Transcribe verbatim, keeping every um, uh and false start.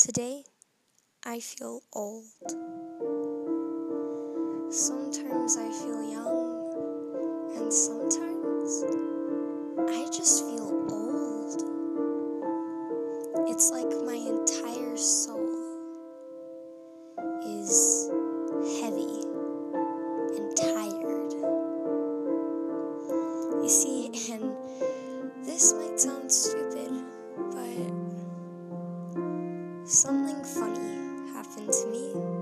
Today, I feel old. Sometimes I feel young, and sometimes I just feel old. It's like my entire soul is heavy and tired. You see, and this might sound stupid, but something funny happened to me